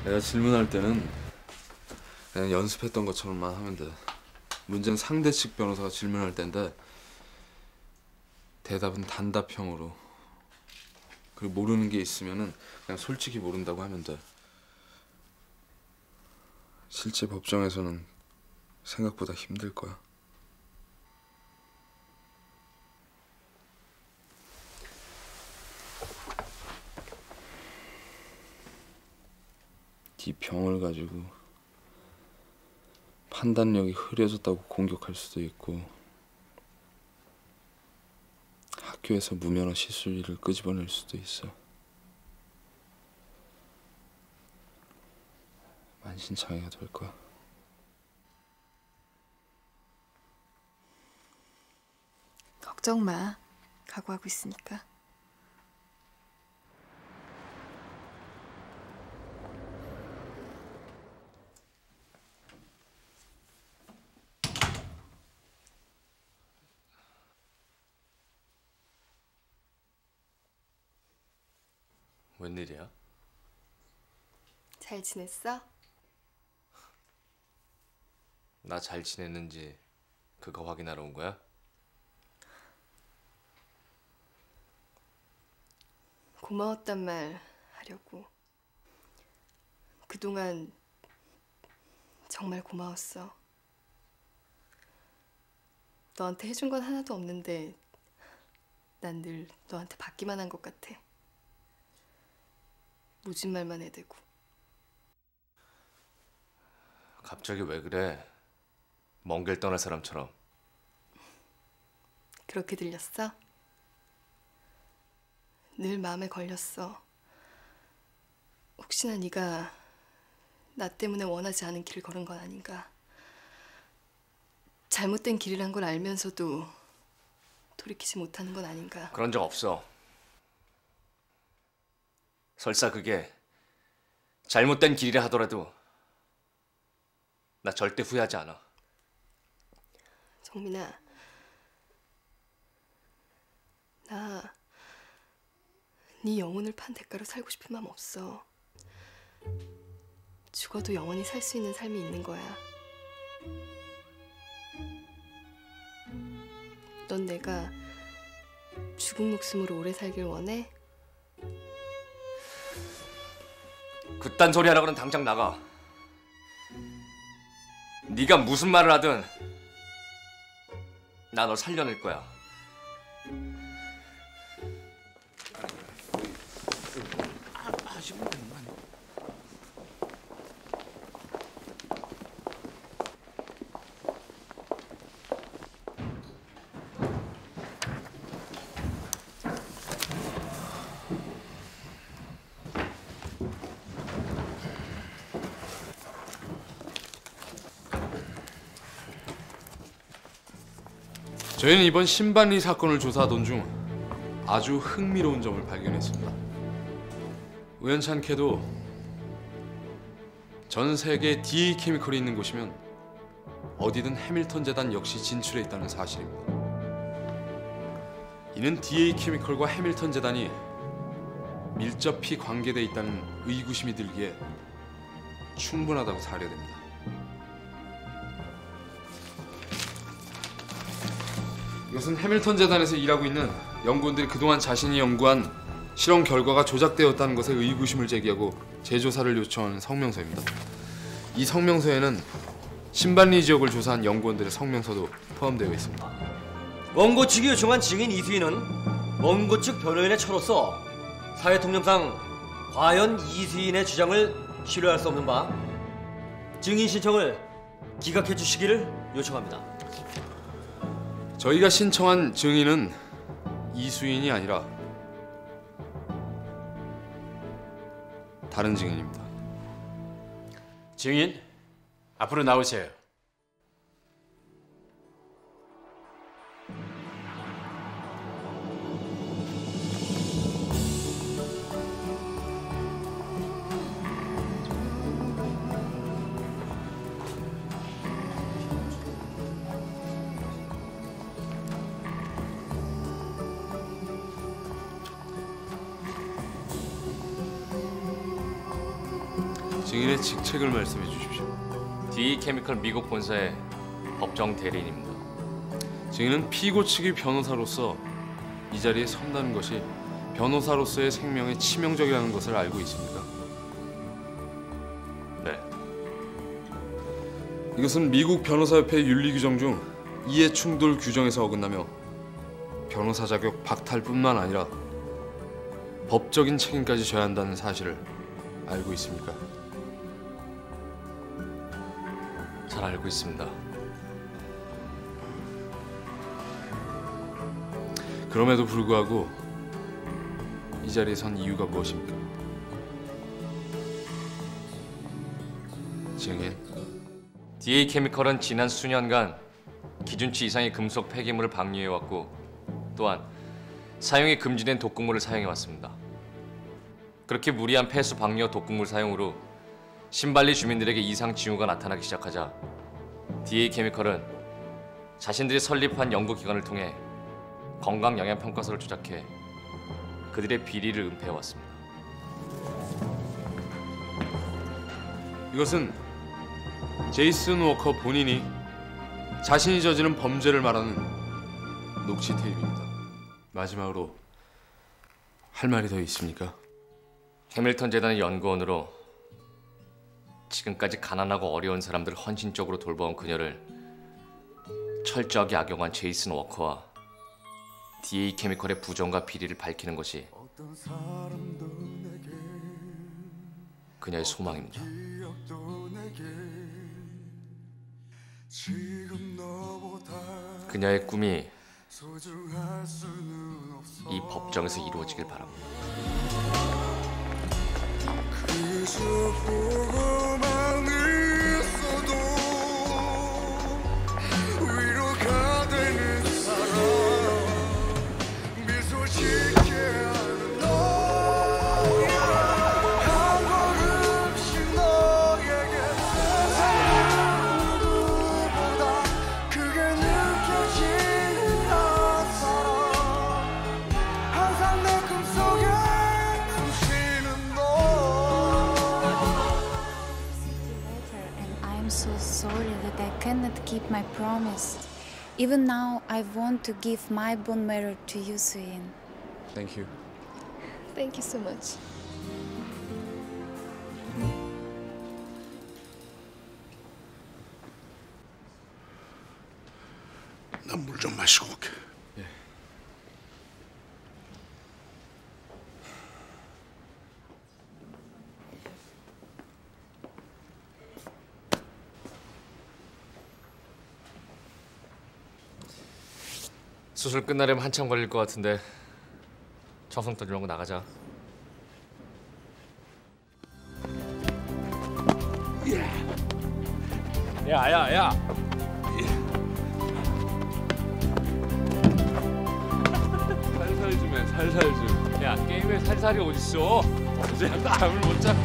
내가 질문할 때는 그냥 연습했던 것처럼만 하면 돼. 문제는 상대 측 변호사가 질문할 때인데 대답은 단답형으로. 그리고 모르는 게 있으면은 그냥 솔직히 모른다고 하면 돼. 실제 법정에서는 생각보다 힘들 거야. 네 병을 가지고 판단력이 흐려졌다고 공격할 수도 있고 학교에서 무면허 시술일을 끄집어낼 수도 있어. 만신창이가 될 거야. 걱정 마. 각오하고 있으니까. 웬일이야? 잘 지냈어? 나 잘 지냈는지 그거 확인하러 온 거야? 고마웠단 말 하려고. 그동안 정말 고마웠어. 너한테 해준 건 하나도 없는데 난 늘 너한테 받기만 한 것 같아. 모진 말만 해대고. 갑자기 왜 그래? 먼 길 떠날 사람처럼. 그렇게 들렸어? 늘 마음에 걸렸어. 혹시나 네가 나 때문에 원하지 않은 길을 걸은 건 아닌가. 잘못된 길이란 걸 알면서도 돌이키지 못하는 건 아닌가. 그런 적 없어. 설사 그게 잘못된 길이라 하더라도 나 절대 후회하지 않아. 정민아, 나 네 영혼을 판 대가로 살고 싶은 마음 없어. 죽어도 영원히 살 수 있는 삶이 있는 거야. 넌 내가 죽은 목숨으로 오래 살길 원해? 그딴 소리 하라고는 당장 나가. 네가 무슨 말을 하든 나 너 살려낼 거야. 저희는 이번 신반리 사건을 조사하던 중 아주 흥미로운 점을 발견했습니다. 우연찮게도 전 세계에 DA 케미컬이 있는 곳이면 어디든 해밀턴 재단 역시 진출해 있다는 사실입니다. 이는 DA 케미컬과 해밀턴 재단이 밀접히 관계돼 있다는 의구심이 들기에 충분하다고 사료됩니다. 이것은 해밀턴 재단에서 일하고 있는 연구원들이 그동안 자신이 연구한 실험 결과가 조작되었다는 것에 의구심을 제기하고 재조사를 요청하는 성명서입니다. 이 성명서에는 신반리 지역을 조사한 연구원들의 성명서도 포함되어 있습니다. 원고 측이 요청한 증인 이수인은 원고 측 변호인의 처로서 사회통념상 과연 이수인의 주장을 신뢰할 수 없는 바 증인 신청을 기각해 주시기를 요청합니다. 저희가 신청한 증인은 이수인이 아니라 다른 증인입니다. 증인, 앞으로 나오세요. 증인의 직책을 말씀해 주십시오. DE 케미컬 미국 본사의 법정 대리인입니다. 증인은 피고 측의 변호사로서 이 자리에 선다는 것이 변호사로서의 생명에 치명적이라는 것을 알고 있습니까? 네. 이것은 미국 변호사협회 윤리 규정 중 이해 충돌 규정에서 어긋나며 변호사 자격 박탈뿐만 아니라 법적인 책임까지 져야 한다는 사실을 알고 있습니까? 잘 알고 있습니다. 그럼에도 불구하고 이 자리에 선 이유가 무엇입니까? 증인. DE 케미컬은 지난 수년간 기준치 이상의 금속 폐기물을 방류해왔고 또한 사용이 금지된 독극물을 사용해왔습니다. 그렇게 무리한 폐수 방류와 독극물 사용으로 신발리 주민들에게 이상 징후가 나타나기 시작하자 DE 케미컬은 자신들이 설립한 연구기관을 통해 건강영양평가서를 조작해 그들의 비리를 은폐해왔습니다. 이것은 제이슨 워커 본인이 자신이 저지른 범죄를 말하는 녹취 테이프입니다. 마지막으로 할 말이 더 있습니까? 해밀턴 재단의 연구원으로 지금까지 가난하고 어려운 사람들을 헌신적으로 돌봐온 그녀를 철저하게 악용한 제이슨 워커와 DE 케미컬의 부정과 비리를 밝히는 것이 그녀의 소망입니다. 그녀의 꿈이 이 법정에서 이루어지길 바랍니다. 그저 보고만 있어도 위로가 되는 사람 미소 짓게 하는 너 한 걸음씩 너에게 세상 누구보다 크게 느껴지는 사람 항상 내 꿈속에 숨쉬는 너 And I'm so sorry that I cannot keep my promise. Even now, I want to give my bone marrow to you, Suyin. Thank you. Thank you so much. 난 물 좀 마시고 올게. 수술 끝나려면 한참 걸릴 것 같은데 청성도 좀 하고 나가자. 야. 살살 좀 해, 살살 좀. 야, 게임에 살살이 어딨어? 어제 잠을 못 자고.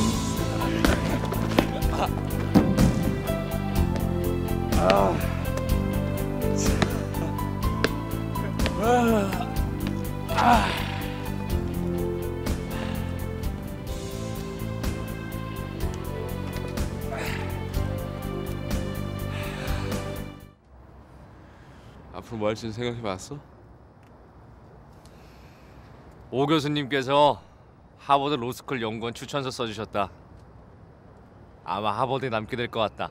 앞으로 뭐 할지 생각해봤어? 오 교수님께서 하버드 로스쿨 연구원 추천서 써주셨다. 아마 하버드에 남게 될 것 같다.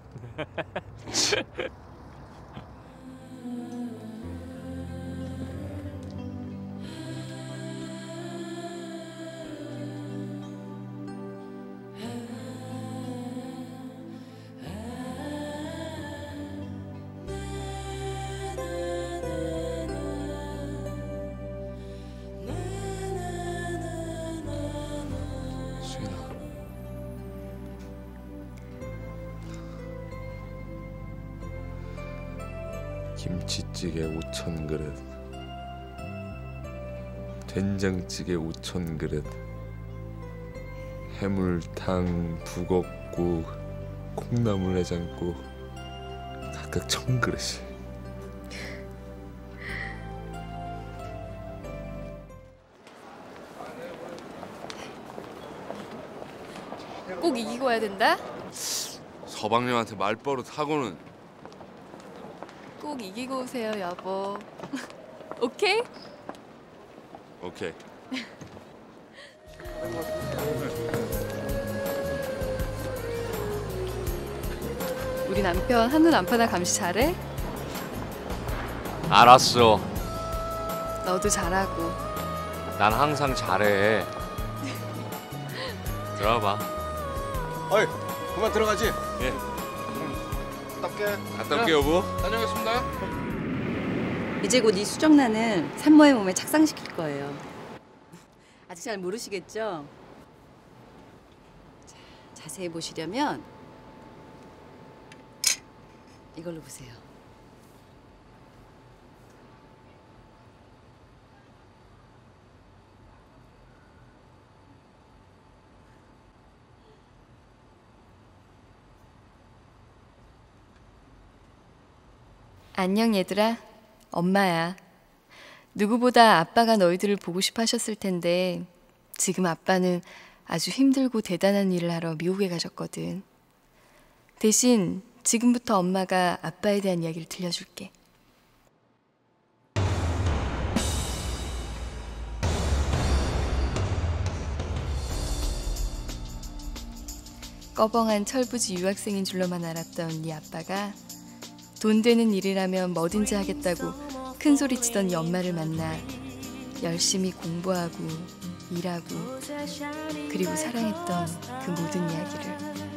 수인아. 김치찌개 5,000그릇, 된장찌개 5,000그릇, 해물탕, 북엇국, 콩나물 해장국 각각 1,000그릇씩. 꼭 이기고 와야 된다? 서방님한테 말버릇 하고는. 꼭 이기고 오세요, 여보. 오케이? 오케이. 우리 남편 한눈 안 파나 감시 잘해? 알았어. 너도 잘하고. 난 항상 잘해. 들어봐. 어이, 그만 들어가지. 예. 답게. 갔다 올게 여보. 다녀오겠습니다. 이제 곧 이 수정란을 산모의 몸에 착상시킬 거예요. 아직 잘 모르시겠죠? 자, 자세히 보시려면 이걸로 보세요. 안녕 얘들아. 엄마야. 누구보다 아빠가 너희들을 보고 싶어 하셨을 텐데 지금 아빠는 아주 힘들고 대단한 일을 하러 미국에 가셨거든. 대신 지금부터 엄마가 아빠에 대한 이야기를 들려줄게. 꺼벙한 철부지 유학생인 줄로만 알았던 네 아빠가 돈 되는 일이라면 뭐든지 하겠다고 큰 소리치던 네 엄마를 만나 열심히 공부하고 일하고 그리고 사랑했던 그 모든 이야기를